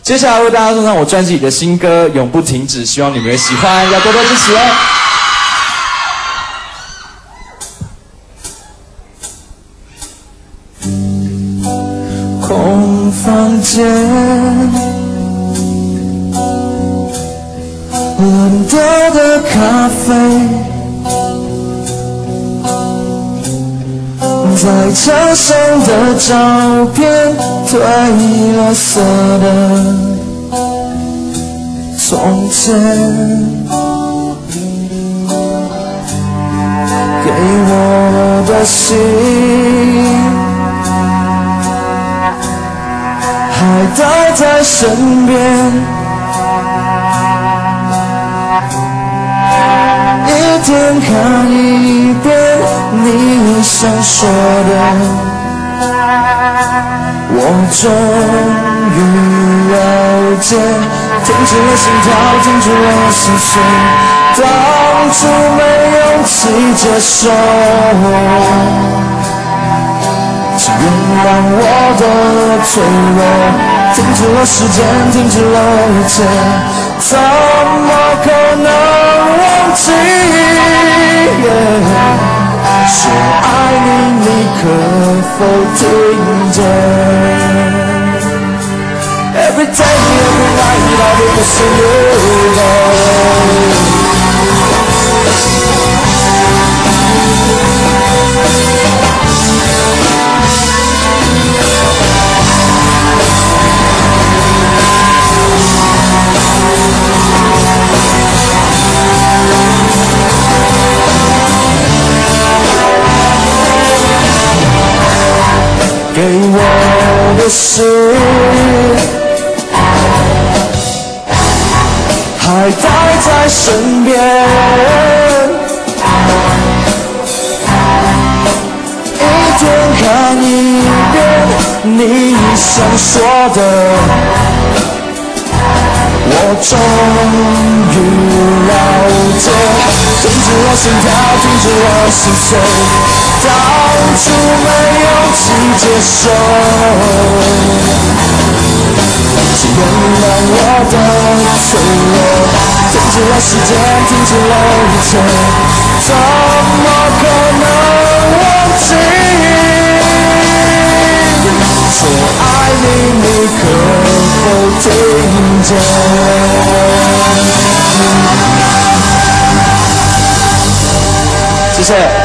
接下来为大家送上我专辑里的新歌《永不停止》，希望你们会喜欢，要多多支持哦。 空房间，冷掉的咖啡，在墙上的照片，褪了色的从前，给我的信还带在身边，一天看一遍你想说的，我终于了解，停止了心跳，停止了心碎，当初没勇气接受，请原谅我的脆弱，停止了时间，停止了一切，怎么可能忘记？说爱你，你可否听见 ？Every day, every night, I will miss you. 给我的事还带在身边，一天看一遍你想说的，我终于了解，停止了心跳，停止了心碎，当初没勇气接受，请原谅我的脆弱，停止了时间，停止了一切，怎么可能忘记？说爱你，你可否听见？ 谢谢。